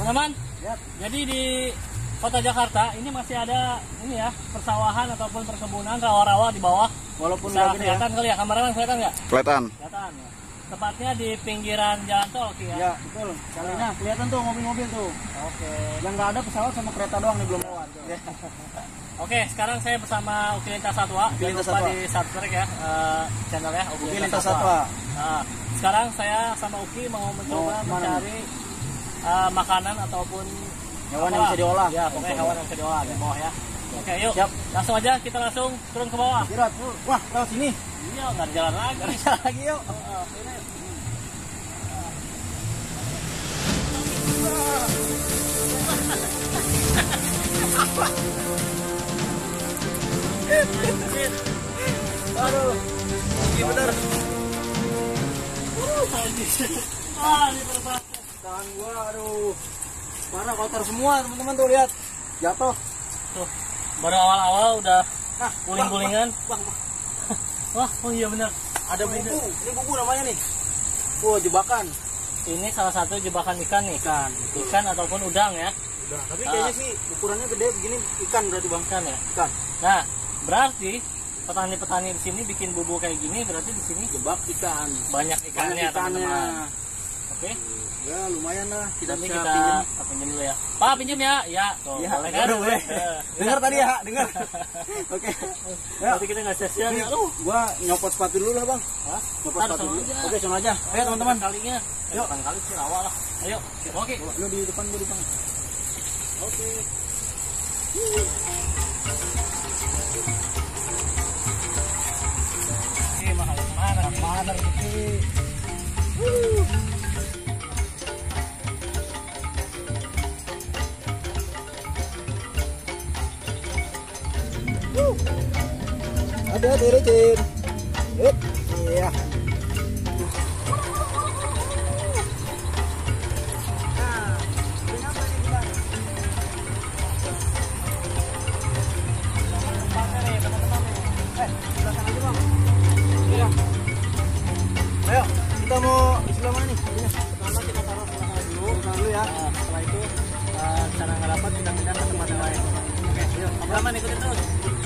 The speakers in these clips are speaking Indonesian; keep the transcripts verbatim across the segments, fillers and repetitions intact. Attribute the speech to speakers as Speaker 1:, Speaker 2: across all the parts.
Speaker 1: teman-teman.
Speaker 2: Yap.
Speaker 1: Jadi di Kota Jakarta ini masih ada ini ya persawahan ataupun perkebunan rawa-rawa di bawah.
Speaker 2: Walaupun
Speaker 1: bisa
Speaker 2: nggak gede
Speaker 1: kelihatan
Speaker 2: ya.
Speaker 1: kali ya, kameramen kelihatan nggak?
Speaker 3: Kelihatan.
Speaker 1: Kelihatan. Ya. Tepatnya di pinggiran jalan tol Ki ya.
Speaker 2: Ya betul. Kalinya kelihatan tuh mobil-mobil tuh.
Speaker 1: Oke.
Speaker 2: Yang nggak ada pesawat sama kereta doang nih belum lewat. Ya.
Speaker 1: Oke, sekarang saya bersama Uki Lintas Satwa.
Speaker 2: Uki Lintas
Speaker 1: Jangan lupa
Speaker 2: Satwa.
Speaker 1: di subscribe ya uh, channelnya Uki,
Speaker 2: Uki
Speaker 1: Lintas
Speaker 2: Lintas
Speaker 1: Satwa.
Speaker 2: Satwa.
Speaker 1: Nah, sekarang saya sama Uki mau mencoba
Speaker 2: Mau kemana
Speaker 1: mencari uh, makanan ataupun
Speaker 2: Hewan yang
Speaker 1: apalah.
Speaker 2: bisa diolah.
Speaker 1: Ya, pokoknya hewan yang bisa diolah di bawah ya. Oke, yuk.
Speaker 2: Siap.
Speaker 1: Langsung aja kita langsung turun ke bawah.
Speaker 2: Sirat. Wah, lewat sini.
Speaker 1: Iya, nggak ada jalan lagi.
Speaker 2: Nggak bisa lagi yuk.
Speaker 1: Uh, uh, ini.
Speaker 2: Aduh. Oke bener.
Speaker 1: Ah, ini berbahaya.
Speaker 2: Tangan gua aduh. Parah kotor semua teman-teman tuh lihat. Jatuh.
Speaker 1: Tuh, baru awal-awal udah
Speaker 2: Nah,
Speaker 1: guling-gulingan.
Speaker 2: Bang, bang.
Speaker 1: Wah, oh iya benar.
Speaker 2: Ada bubu. Ini bubu namanya nih. Wow, jebakan.
Speaker 1: Ini salah satu jebakan ikan nih.
Speaker 2: Ikan.
Speaker 1: Ikan ataupun udang ya.
Speaker 2: Udah, tapi kayaknya sih ukurannya gede begini ikan berarti bang.
Speaker 1: Ikan ya.
Speaker 2: Ikan.
Speaker 1: Nah, berarti petani-petani di sini bikin bubu kayak gini, berarti di sini
Speaker 2: Jebak ikan.
Speaker 1: banyak ikannya,
Speaker 2: Banyak ikannya.
Speaker 1: teman-teman. Oke.
Speaker 2: Ya lumayan lah. Kita
Speaker 1: Nanti
Speaker 2: bisa
Speaker 1: kita
Speaker 2: pinjem.
Speaker 1: kita pinjem dulu ya. Pak, pinjem ya. Ya, tuh.
Speaker 2: Ya,
Speaker 1: boleh kan?
Speaker 2: udah boleh.
Speaker 1: Eh,
Speaker 2: Dengar tadi ya, dengar. Oke. Ya.
Speaker 1: Nanti kita nggak sia-sia
Speaker 2: Ini,
Speaker 1: nih. Aduh.
Speaker 2: gua nyopot sepatu dulu lah bang.
Speaker 1: Hah?
Speaker 2: Nyopot
Speaker 1: Ntar
Speaker 2: sepatu
Speaker 1: sama
Speaker 2: dulu.
Speaker 1: aja.
Speaker 2: Oke, sama aja. Ayo teman-teman.
Speaker 1: Kalinya.
Speaker 2: Yuk.
Speaker 1: Depan kali sih awal lah. Ayo. Oke.
Speaker 2: Lu di depan, gua di tengah.
Speaker 1: Oke. Oke, mahal mana?
Speaker 2: Mana rezeki? Ada terecin. Yuk, iya. Ayo, kita mau di sebelah mana nih?
Speaker 1: Pertama kita taruh ke sana dulu.
Speaker 2: Taruh dulu ya.
Speaker 1: Nah, setelah itu uh, cara nggak dapat kita pindah ke tempat yang lain. Oke, yuk. Abdurrahman ikutin terus.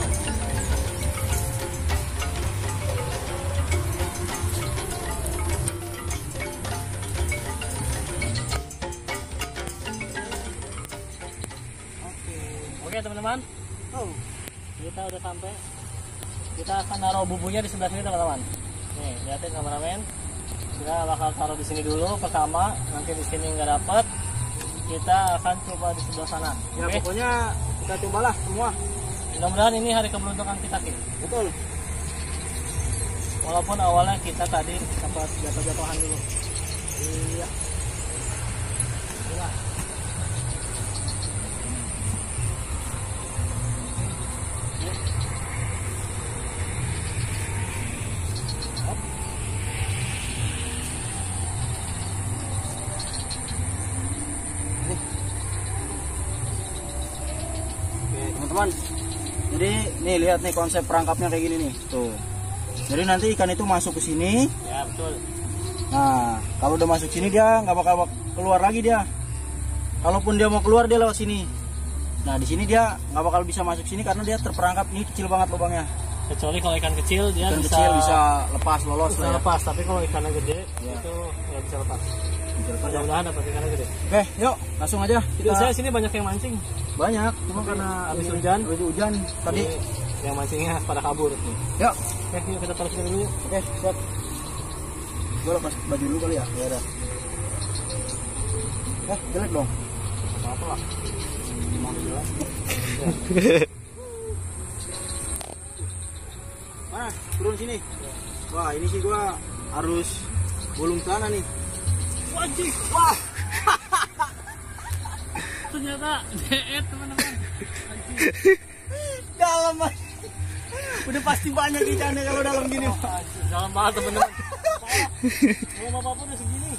Speaker 1: Oke, oke teman-teman.
Speaker 2: Oh,
Speaker 1: Kita udah sampai. Kita akan naruh bubunya di sebelah sini teman-teman. Nih, lihatin kameramen. Kita bakal taruh di sini dulu pertama. Nanti di sini nggak dapat, kita akan coba di sebelah sana.
Speaker 2: ya
Speaker 1: Oke.
Speaker 2: pokoknya kita cobalah semua.
Speaker 1: Mudah-mudahan ini hari keberuntungan kita, Ki.
Speaker 2: Betul.
Speaker 1: Walaupun awalnya kita tadi sempat jatuh-jatuhan dulu.
Speaker 2: Iya.
Speaker 1: Iya.
Speaker 2: Oke, teman-teman. Jadi nih lihat nih konsep perangkapnya kayak gini nih. Tuh. Jadi nanti ikan itu masuk ke sini.
Speaker 1: Ya, betul.
Speaker 2: Nah, kalau udah masuk sini dia nggak bakal keluar lagi dia. Kalaupun dia mau keluar dia lewat sini. Nah, di sini dia nggak bakal bisa masuk sini karena dia terperangkap ini kecil banget lubangnya.
Speaker 1: Kecuali kalau ikan kecil dia
Speaker 2: Ikan
Speaker 1: bisa
Speaker 2: kecil bisa lepas lolos
Speaker 1: bisa
Speaker 2: lah ya.
Speaker 1: lepas, tapi kalau ikannya gede
Speaker 2: Ya.
Speaker 1: itu nggak bisa lepas.
Speaker 2: Bisa lepas ya.
Speaker 1: Mudah-mudahan dapat ikannya gede.
Speaker 2: Oke, yuk langsung aja.
Speaker 1: Kita saya sini banyak yang mancing.
Speaker 2: Banyak, cuma karena
Speaker 1: habis
Speaker 2: ini-
Speaker 1: hujan.
Speaker 2: habis hujan tadi.
Speaker 1: Jadi, yang mancingnya pada kabur.
Speaker 2: Yuk,
Speaker 1: Oke, yuk kita taruh sini dulu. yuk.
Speaker 2: oke, siap. Gue lepas baju dulu kali ya. Ya udah. Eh, jelek dong.
Speaker 1: Apa-apa lah. Mau jelas.
Speaker 2: Mana? Turun sini. Wah, ini sih gua harus gulung sana nih.
Speaker 1: Wajib.
Speaker 2: Wah,
Speaker 1: Ternyata deet teman-teman.
Speaker 2: dalam Mas. Udah pasti banyak ikannya kalau dalam gini.
Speaker 1: Dalam banget teman-teman. Belum apa-apa udah segini.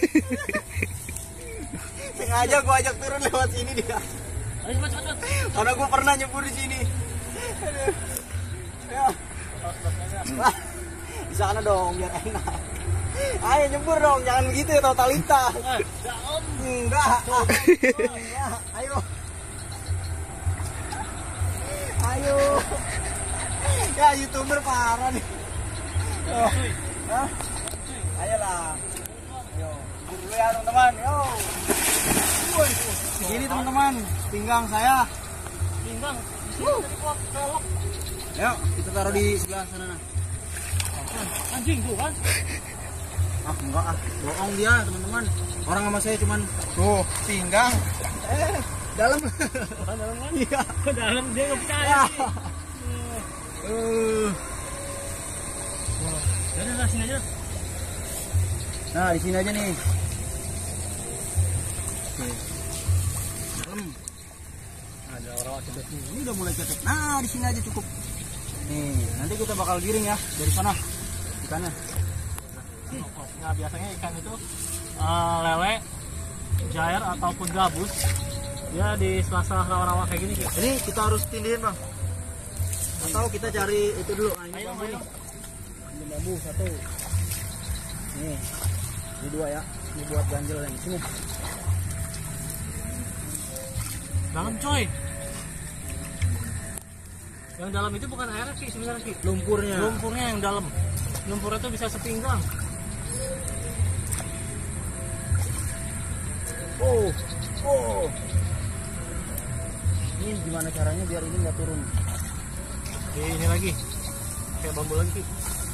Speaker 2: Sengaja gua ajak turun lewat sini dia.
Speaker 1: Ayo cepat cepat.
Speaker 2: Karena gua pernah nyebur di sini. Aduh. Ya. Wah, di sana dong biar enak. Ayo nyebur dong, jangan begitu ya totalita.
Speaker 1: Eh, dalam.
Speaker 2: Enggak. Enggak. Ayo. Ayo. Ya YouTuber parah nih. Oh. Hah? Ayolah. Yo, dulu ya teman-teman. Yo. Woi. Ini teman-teman, pinggang saya.
Speaker 1: Pinggang. Uh. Kelok.
Speaker 2: Yuk, kita taruh di sebelah sana. Nah.
Speaker 1: Anjing tuh kan.
Speaker 2: Ah, enggak ah. Bohong dia, teman-teman. Orang sama saya cuman tuh, pinggang. Eh, dalam.
Speaker 1: Oh, dalam kan?
Speaker 2: Iya.
Speaker 1: Dalam dia enggak percaya
Speaker 2: Ya.
Speaker 1: sih.
Speaker 2: Eh.
Speaker 1: Udah, udah, sini aja.
Speaker 2: Nah, di sini aja nih. Oke. Dalam.
Speaker 1: Ada orang kita sini.
Speaker 2: Ini udah mulai ketek. Nah, di sini aja cukup. Nih, nanti kita bakal giring ya dari sana. Ikannya.
Speaker 1: Nah, biasanya ikan itu uh, lele, jair ataupun gabus. Dia di sela-sela rawa-rawa kayak gini. Gitu.
Speaker 2: Ini kita harus tindihin, Bang. Atau kita cari itu dulu. Nah, ini
Speaker 1: Ayo,
Speaker 2: bambu
Speaker 1: ayo.
Speaker 2: nih. Ini bambu satu. Nih. Ini dua ya. Ini buat ganjel yang di sini.
Speaker 1: Dalam coy. Yang dalam itu bukan air Ki sebenarnya Ki.
Speaker 2: Lumpurnya.
Speaker 1: Lumpurnya yang dalam. Lumpurnya itu bisa sepinggang.
Speaker 2: Oh. Oh. Ini gimana caranya biar ini nggak turun?
Speaker 1: Oke, ini lagi. Kayak bambu lagi Ki.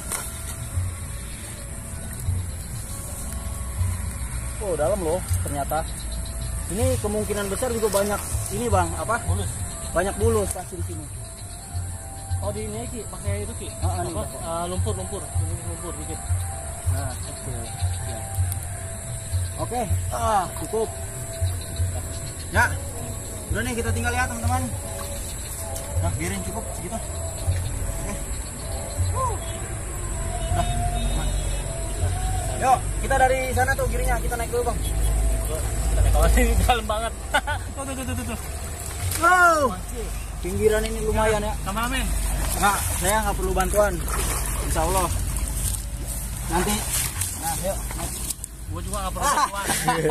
Speaker 2: Oh, dalam loh ternyata. Ini kemungkinan besar juga banyak ini, Bang, apa?
Speaker 1: Bulus.
Speaker 2: Banyak bulus pasti di sini.
Speaker 1: Oh, di ini Ki, pakai itu Ki.
Speaker 2: Ah, ini,
Speaker 1: Apa?
Speaker 2: Pak.
Speaker 1: Uh, lumpur, lumpur. Lumpur, lumpur dikit.
Speaker 2: Nah, oke. Ya. Oke, ah, cukup. Ya. Udah nih kita tinggal ya, teman-teman. Nah, biarin cukup segitu. Oke. Uh. Udah, teman. Yuk, kita dari sana tuh giringnya, kita naik dulu, Bang.
Speaker 1: Kalau ini dalam banget. Tuh, tuh, tuh, tuh, tuh.
Speaker 2: Wow.
Speaker 1: Masih.
Speaker 2: Pinggiran ini lumayan ya.
Speaker 1: Kameramen.
Speaker 2: Enggak, saya nggak perlu bantuan. Insya Allah. Nanti. Nah, yuk. Naik.
Speaker 1: Gua juga nggak perlu bantuan.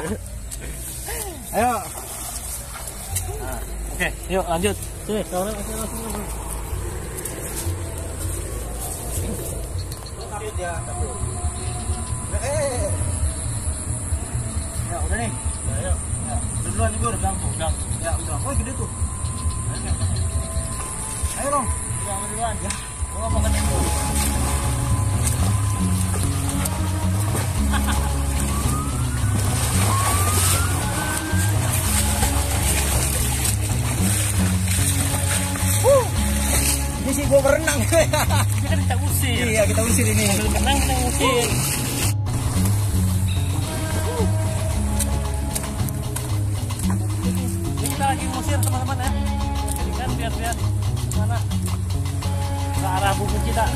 Speaker 2: Ayo.
Speaker 1: Nah, oke, yuk lanjut. Sini, kalau langsung langsung.
Speaker 2: Takut dia, takut. Eh. Ya, udah nih.
Speaker 1: Ya, yuk.
Speaker 2: Ya, udah duluan nih, Bur.
Speaker 1: Udang, udang.
Speaker 2: Ya, udah. Oh, gede tuh. Ayo dong.
Speaker 1: Udang duluan. Ya. Gua mau ngetik dulu.
Speaker 2: Ini sih gua berenang.
Speaker 1: Ini kan kita usir.
Speaker 2: Iya, kita usir ini.
Speaker 1: Sambil berenang kita usir. Ini kita lagi ngusir teman-teman ya. Jadi kan biar biar mana ke arah bubuk kita.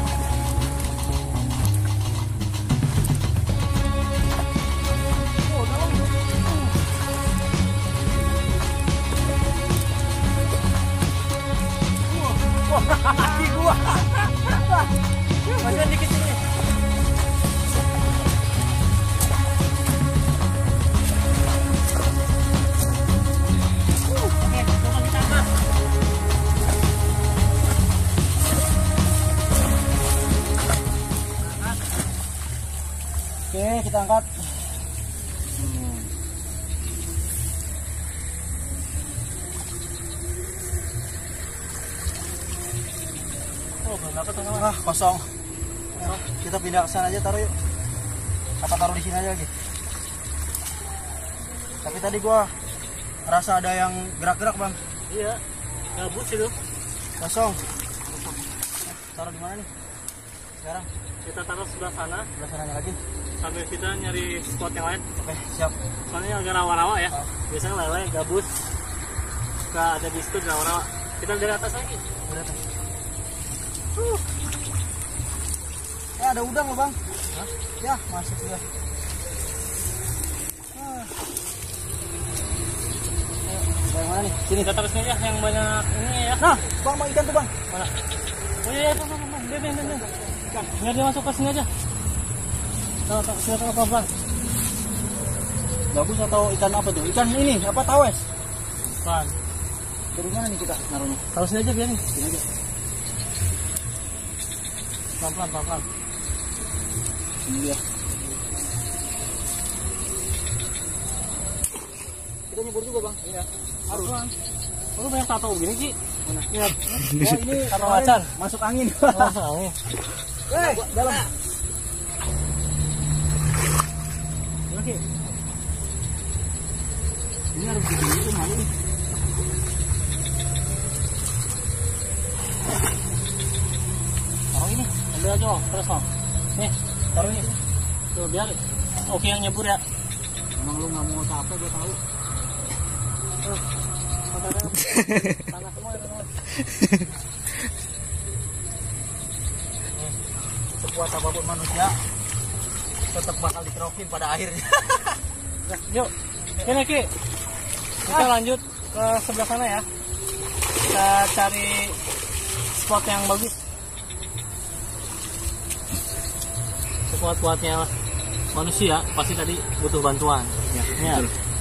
Speaker 1: Oh, dalam. Wah, kaki gua. Masih dikit ini. Oke, coba kita angkat.
Speaker 2: Oke, kita angkat. Hmm.
Speaker 1: Oh, belum dapat teman-teman.
Speaker 2: Ah, kosong. Ya, kita pindah ke sana aja, taruh yuk. Apa taruh di sini aja lagi? Tapi tadi gua ngerasa ada yang gerak-gerak, Bang.
Speaker 1: Iya, gabus itu.
Speaker 2: Kosong. Taruh di mana nih? Sekarang
Speaker 1: Kita taruh sebelah sana
Speaker 2: sebelah sananya lagi.
Speaker 1: sambil kita nyari spot yang lain.
Speaker 2: Oke, siap.
Speaker 1: Soalnya agak rawa-rawa ya.
Speaker 2: Ah.
Speaker 1: Biasanya lele, gabus, suka ada di situ rawa-rawa. Kita dari atas lagi.
Speaker 2: Udah tuh. Uh. Eh, ada udang loh, Bang.
Speaker 1: Hah?
Speaker 2: Ya, masuk ya. Ah. Ayo, kita yang mana nih? Sini.
Speaker 1: Kita taruh sini ya, yang banyak ini ya.
Speaker 2: Nah, Bang, mau ikan tuh, Bang.
Speaker 1: Mana? Oh iya, iya, tuh, tuh, tuh. Ben, ben, ben, ben. Biar dia masuk ke sini aja. Tahu tahu siapa apa bang?
Speaker 2: Gabus atau ikan apa tuh? Ikan ini apa tawes?
Speaker 1: Bang.
Speaker 2: Dari mana nih kita naruhnya?
Speaker 1: Taruh sini aja biarin.
Speaker 2: Sini aja.
Speaker 1: Pelan pelan pelan pelan.
Speaker 2: Ini dia. Kita nyebur juga bang.
Speaker 1: Iya.
Speaker 2: Harus.
Speaker 1: Lu banyak tato begini sih.
Speaker 2: Mana?
Speaker 1: Lihat.
Speaker 2: Oh ini
Speaker 1: tato macan.
Speaker 2: Masuk angin.
Speaker 1: Oh, angin.
Speaker 2: Eh, dalam.
Speaker 1: Oke.
Speaker 2: Ini harus diginiin malu nih.
Speaker 1: Taruh ini, ambil aja Om, terus Om. Nih, taruh ini. Tuh biar oke yang nyebur ya.
Speaker 2: Emang lu nggak mau capek gue tahu.
Speaker 1: Tuh. Tanah semua ya teman.
Speaker 2: Sekuat apapun manusia tetap bakal dikerokin pada akhirnya.
Speaker 1: Ya, yuk. Oke, Ki. Kita lanjut ke sebelah sana ya. Kita cari spot yang bagus. Sekuat-kuatnya manusia pasti tadi butuh bantuan.
Speaker 2: Ya,
Speaker 1: Ya.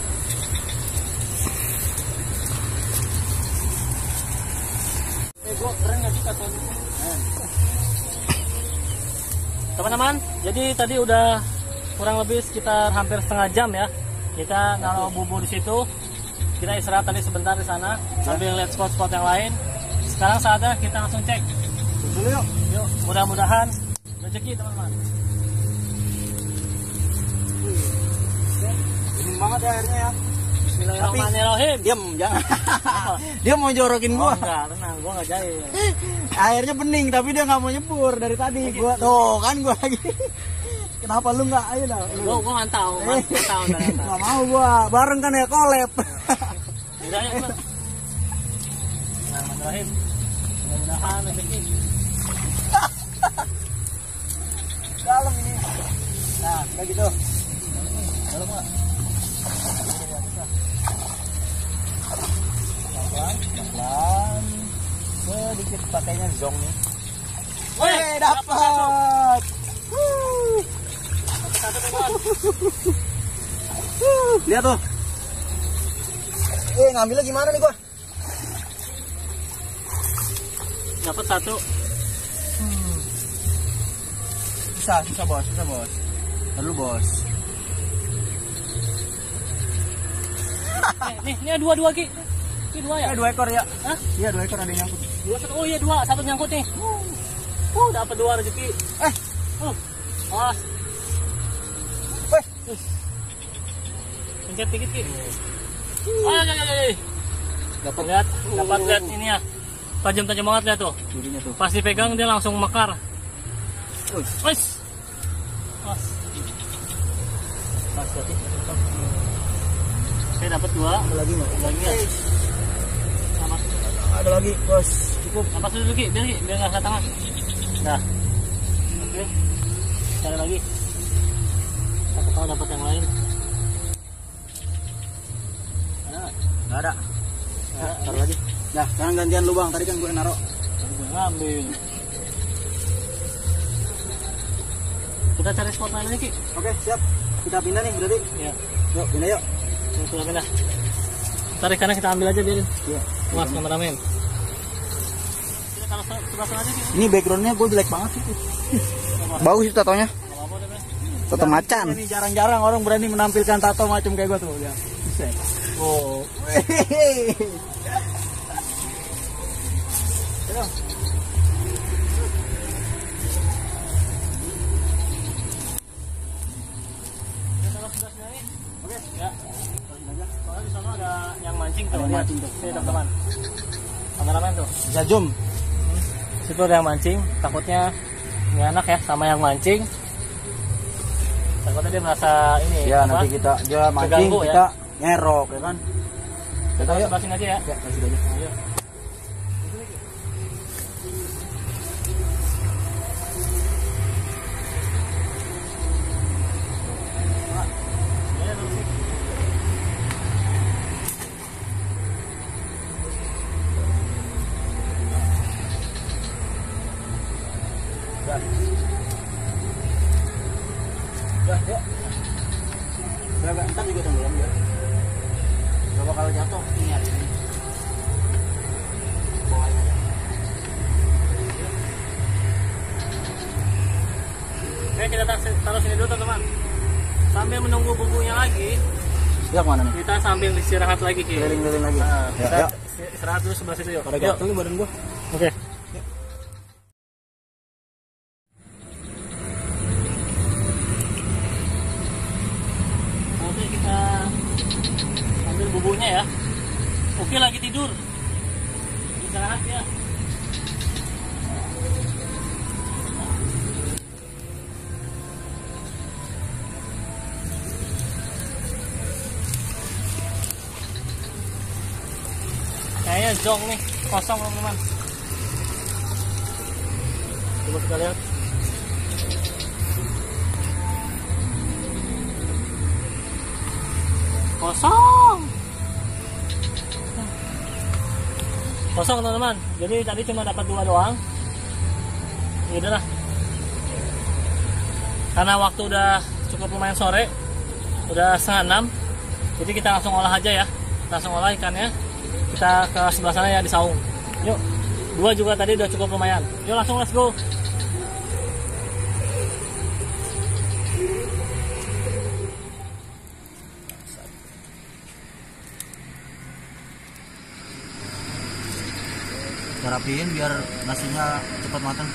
Speaker 1: Eh, gua keren nggak sih kata teman-teman? Jadi tadi udah kurang lebih sekitar hampir setengah jam ya. Kita naruh bubur di situ. Kita istirahat tadi sebentar di sana sambil lihat spot-spot yang lain. Sekarang saatnya kita langsung cek.
Speaker 2: dulu yuk.
Speaker 1: Yuk, mudah-mudahan rezeki teman-teman.
Speaker 2: Dingin banget ya airnya ya.
Speaker 1: Bismillahirrahmanirrahim.
Speaker 2: Diam, jangan. Dia mau jorokin
Speaker 1: Oh,
Speaker 2: gua.
Speaker 1: enggak, tenang, gua enggak jahil.
Speaker 2: Airnya bening tapi dia nggak mau nyebur dari tadi. Gua tuh kan gua lagi. Kenapa lu nggak? Ayo dah.
Speaker 1: Gua gua mantau,
Speaker 2: Eh,
Speaker 1: mantau ternyata.
Speaker 2: nggak mau gua. Bareng kan ya collab.
Speaker 1: Udah ya, Bang. Bismillahirrahmanirrahim. Mudah-mudahan rezeki.
Speaker 2: Dalam ini. Nah, kayak gitu.
Speaker 1: Dalam enggak?
Speaker 2: Pelan, pelan. Sedikit pakainya zong nih.
Speaker 1: Woi,
Speaker 2: Eh, dapat. Wuh.
Speaker 1: Satu teman.
Speaker 2: Wuh, lihat tuh. Eh, ngambilnya gimana nih gua?
Speaker 1: Dapat satu.
Speaker 2: Hmm. Bisa, bisa bos, bisa bos. Lalu bos.
Speaker 1: Eh, nih, ini ada dua-dua Ki. Ini dua ya?
Speaker 2: Eh, dua ekor ya?
Speaker 1: Hah?
Speaker 2: Iya, dua ekor ada yang nyangkut.
Speaker 1: Dua satu. Oh iya dua, satu nyangkut nih. Uh, dapat dua rezeki.
Speaker 2: Eh,
Speaker 1: Uh. Awas.
Speaker 2: weh.
Speaker 1: Pencet dikit Ki. Oh, ya, ya, ya, ya. Dapat lihat, dapat lihat ini ya. Tajam-tajam banget lihat tuh.
Speaker 2: Durinya tuh.
Speaker 1: Pas dipegang dia langsung mekar.
Speaker 2: Wih,
Speaker 1: Wes. Pas. Pas berarti. Saya dapat dua.
Speaker 2: ada lagi nggak?
Speaker 1: Lagi ya. Sama.
Speaker 2: Ada lagi, bos. Cukup.
Speaker 1: Lepas dulu Ki, biar Ki, biar nggak kena tangan. Nah. Oke. Cari lagi. Aku tahu dapat yang lain. Ada nggak?
Speaker 2: Nggak ada.
Speaker 1: Ada, taruh lagi.
Speaker 2: Nah, sekarang gantian lu bang. Tadi kan gue naro.
Speaker 1: Tadi gue ngambil. Kita cari spot lain lagi Ki.
Speaker 2: Oke, siap. Kita pindah nih berarti.
Speaker 1: Ya.
Speaker 2: Yuk, pindah yuk.
Speaker 1: Sudah pindah. Tarik kanan kita ambil aja biarin.
Speaker 2: Iya.
Speaker 1: Mas kameramen. Kita taruh sebelah sana aja Ki.
Speaker 2: Ini backgroundnya gue jelek banget sih. Bagus sih tatonya.
Speaker 1: Nggak apa-apa deh, Bang.
Speaker 2: Tato macan. Ini jarang-jarang orang berani menampilkan tato macam kayak gue tuh. Ya.
Speaker 1: Oh. Kita taruh sebelah sini nih.
Speaker 2: Oke.
Speaker 1: Ya. Soalnya di sana ada yang mancing tuh.
Speaker 2: Ada yang
Speaker 1: Lihat.
Speaker 2: mancing tuh.
Speaker 1: Sini teman-teman. Kameramen tuh.
Speaker 2: Bisa zoom.
Speaker 1: Situ ada yang mancing. Takutnya ini anak ya sama yang mancing. Takutnya dia merasa ini.
Speaker 2: Ya,
Speaker 1: apa?
Speaker 2: nanti kita dia mancing,
Speaker 1: Keganggu, ya.
Speaker 2: kita ngerok ya kan.
Speaker 1: Kita
Speaker 2: Kita yuk.
Speaker 1: sebelah sini aja ya.
Speaker 2: Ya, kasih aja.
Speaker 1: Ayo.
Speaker 2: Yuk. Berapa entar juga tenggelam ya. Gak bakal jatuh ini hari ini. Bawain aja.
Speaker 1: Oke, kita taruh sini dulu teman-teman. Sambil menunggu bumbunya lagi,
Speaker 2: Ya kemana nih?
Speaker 1: kita sambil istirahat lagi Ki.
Speaker 2: Keliling-keliling lagi.
Speaker 1: Nah,
Speaker 2: Ya,
Speaker 1: kita
Speaker 2: ya.
Speaker 1: istirahat dulu sebelah situ yuk.
Speaker 2: Pada
Speaker 1: Yuk.
Speaker 2: gatel nih badan gua.
Speaker 1: Oke. Oke, kita ambil bumbunya ya. Oke, lagi tidur. Istirahat ya. Kayaknya jong nih, kosong teman-teman. Coba kita lihat. Kosong. Kosong teman-teman. Jadi tadi cuma dapat dua doang. Ya udahlah. Karena waktu udah cukup lumayan sore, udah setengah enam. Jadi kita langsung olah aja ya. Kita langsung olah ikannya. Kita ke sebelah sana ya di saung. Yuk. Dua juga tadi udah cukup lumayan. Yuk langsung let's go.
Speaker 2: Kita rapiin biar nasinya cepat matang.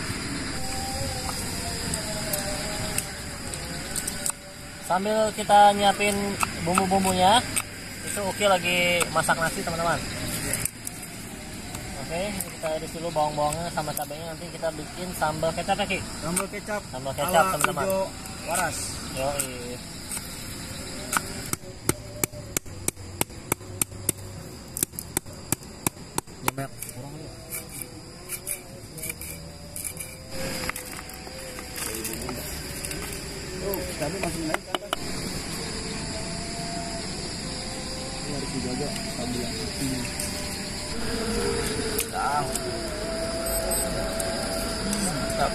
Speaker 1: Sambil kita nyiapin bumbu-bumbunya, itu Oki lagi masak nasi teman-teman. Oke, kita iris dulu bawang-bawangnya sama cabenya, nanti kita bikin sambal kecap ya Ki.
Speaker 2: Sambal kecap.
Speaker 1: Sambal kecap
Speaker 2: ala
Speaker 1: teman-teman.
Speaker 2: hijau waras.
Speaker 1: Yoi.
Speaker 2: Banyak orang ya. Oh, cabai masih naik kan? Ini harus dijaga stabilan apinya. Nah. Mantap.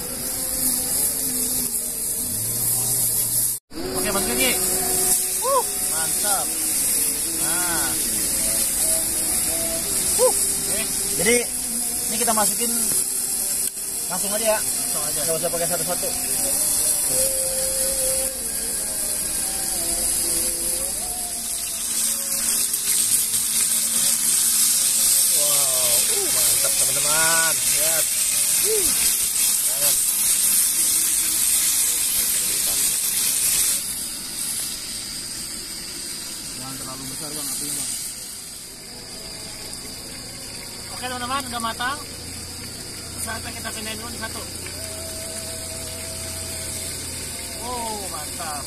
Speaker 1: Oke, masukin Ki. Uh, mantap. Nah. Uh, oke,
Speaker 2: Jadi ini kita masukin langsung aja ya.
Speaker 1: langsung aja.
Speaker 2: Nggak usah pakai satu-satu.
Speaker 1: Wow, uh, mantap teman-teman. Lihat. Uh, jangan.
Speaker 2: Jangan terlalu besar bang apinya bang.
Speaker 1: Oke teman-teman, udah matang. Saatnya kita pindahin dulu di satu. Oh, mantap.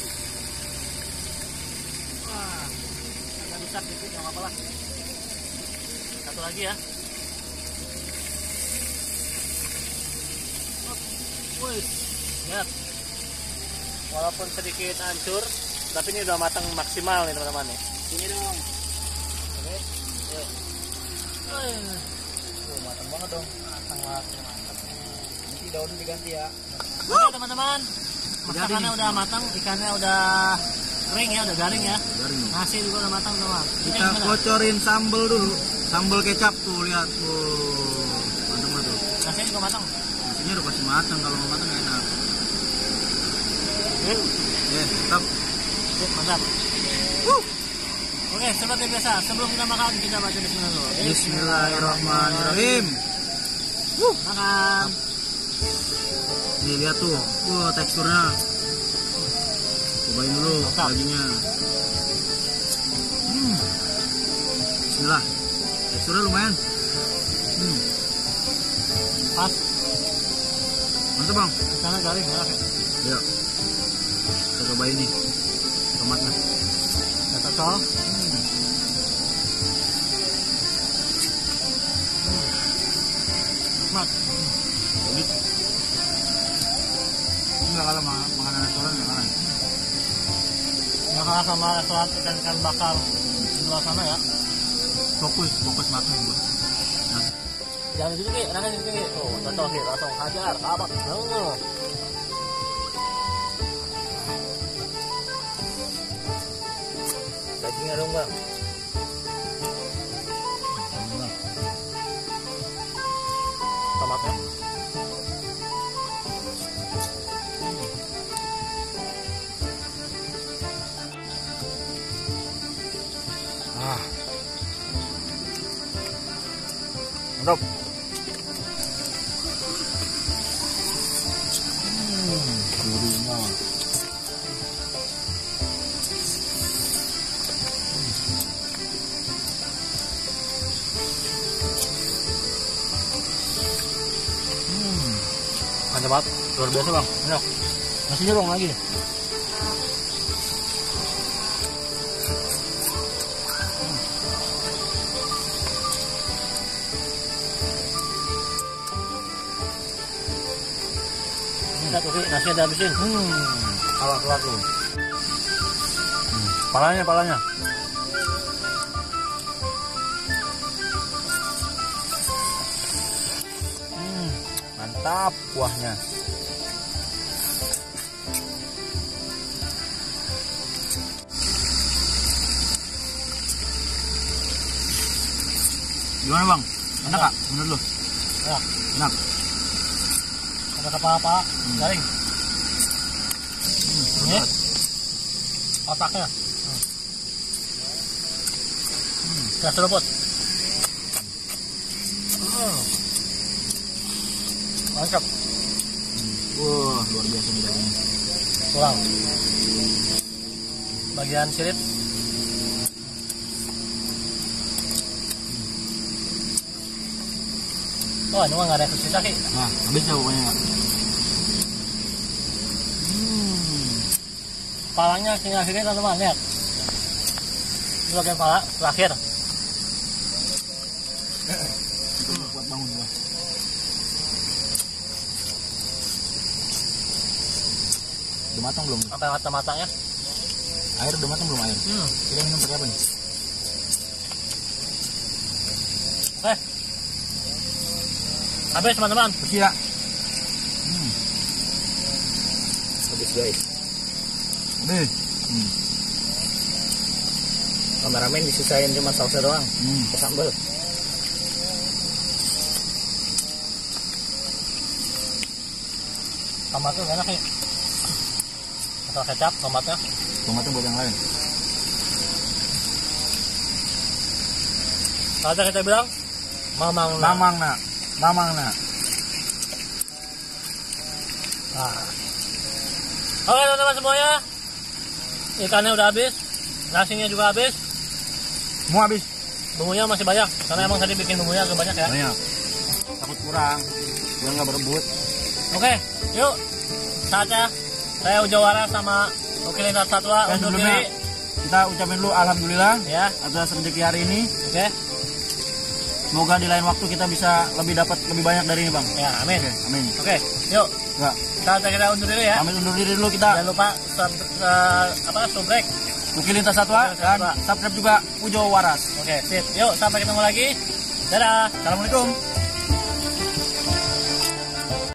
Speaker 1: Wah, agak bisa dikit, nggak apa-apa lah. Satu lagi ya. Wih, lihat. Walaupun sedikit hancur, tapi ini udah matang maksimal nih teman-teman nih.
Speaker 2: Sini dong.
Speaker 1: Oke, yuk. Eh.
Speaker 2: Tuh, matang banget dong.
Speaker 1: Matang banget, mantap.
Speaker 2: Nanti daunnya diganti ya.
Speaker 1: Oke teman-teman, masakannya udah matang, ikannya udah kering ya, udah garing ya.
Speaker 2: Garing nih.
Speaker 1: Nasi juga udah matang teman.
Speaker 2: Kita kocorin sambal dulu. Sambal kecap tuh, lihat tuh. Mantap banget tuh.
Speaker 1: Nasinya juga matang.
Speaker 2: Nasinya udah pasti matang, kalau nggak matang nggak enak.
Speaker 1: Hmm.
Speaker 2: Ya, tetap.
Speaker 1: Sip, mantap. Wuh. Oke, seperti biasa, sebelum kita makan kita baca bismillah dulu.
Speaker 2: Bismillahirrahmanirrahim.
Speaker 1: Wuh, makan.
Speaker 2: Nih lihat tuh, wah teksturnya. Cobain dulu
Speaker 1: Mantap.
Speaker 2: dagingnya. Hmm. Bismillah. Teksturnya lumayan. Hmm.
Speaker 1: Pas,
Speaker 2: Mantap bang.
Speaker 1: ikannya garing ya.
Speaker 2: Ya. Kita cobain nih tomatnya.
Speaker 1: Kita cocol.
Speaker 2: Hmm.
Speaker 1: Nikmat.
Speaker 2: Jadi ini nggak kalah ma- makanan restoran nggak kalah.
Speaker 1: Nggak kalah sama restoran ikan-ikan bakar di luar sana ya.
Speaker 2: Fokus, fokus makan gua. Nah,
Speaker 1: Jangan di situ Ki, enakan di situ Ki. Tuh, cocol Ki, langsung hajar, kabak. Oh. sambal. Tomatnya.
Speaker 2: Ah. Mantap. Hmm, gurihnya.
Speaker 1: Mantap banget, luar biasa bang. Enak. Nasinya bang lagi. Ini oke, nasi ada habisin.
Speaker 2: Hmm, ala keluar tuh. Hmm, palanya, palanya. Hmm, mantap kuahnya. Gimana bang? Enak kak? Menurut lu?
Speaker 1: Enak.
Speaker 2: Enak.
Speaker 1: Ada kepala-kepala,
Speaker 2: Hmm.
Speaker 1: garing.
Speaker 2: Hmm,
Speaker 1: Ini
Speaker 2: banget.
Speaker 1: otaknya.
Speaker 2: Hmm.
Speaker 1: Kita seruput. Hmm. Mantap.
Speaker 2: Wah, luar biasa nih dagingnya.
Speaker 1: Kurang. Bagian sirip. Oh, ini mah nggak ada tersisa ki.
Speaker 2: Nah, habis dah pokoknya. Hmm.
Speaker 1: Palanya tinggal sini teman-teman, lihat. Ini bagian pala terakhir.
Speaker 2: Itu buat bangun gua. Udah matang belum?
Speaker 1: Sampai mata-matanya.
Speaker 2: Air udah matang belum air?
Speaker 1: Hmm.
Speaker 2: Kita minum pakai apa nih?
Speaker 1: Oke. Habis teman-teman.
Speaker 2: Bersih ya? Hmm.
Speaker 1: Habis guys.
Speaker 2: Habis. Hmm.
Speaker 1: Kameramen disisain cuma sausnya doang.
Speaker 2: Hmm.
Speaker 1: Ke sambal. Tomatnya enak nih. Asal kecap tomatnya.
Speaker 2: Tomatnya buat yang lain.
Speaker 1: Kalau kita bilang mamang na.
Speaker 2: Mamang nak. Mamang nak.
Speaker 1: Nah. Oke teman-teman semuanya, ikannya udah habis, nasinya juga habis,
Speaker 2: Mau habis?
Speaker 1: bumbunya masih banyak karena emang tadi bikin bumbunya agak banyak ya.
Speaker 2: Banyak. Takut kurang. Biar nggak berebut.
Speaker 1: Oke, yuk saatnya saya Ujawara sama Okilintar Satwa
Speaker 2: Eh,
Speaker 1: undur
Speaker 2: sebelumnya
Speaker 1: diri.
Speaker 2: kita ucapin dulu alhamdulillah
Speaker 1: Ya,
Speaker 2: atas rezeki hari ini.
Speaker 1: oke,
Speaker 2: Semoga di lain waktu kita bisa lebih dapat lebih banyak dari ini bang.
Speaker 1: ya amin.
Speaker 2: Oke, amin.
Speaker 1: Oke, yuk
Speaker 2: Enggak.
Speaker 1: saatnya kita undur diri ya.
Speaker 2: Pamit undur diri dulu kita.
Speaker 1: Jangan lupa sub, uh, apa subrek.
Speaker 2: Uki Lintas Satwa
Speaker 1: Lintas
Speaker 2: dan
Speaker 1: Satwa.
Speaker 2: subscribe juga Ujo Waras.
Speaker 1: Oke, sip. Yuk sampai ketemu lagi. Dadah.
Speaker 2: Assalamualaikum.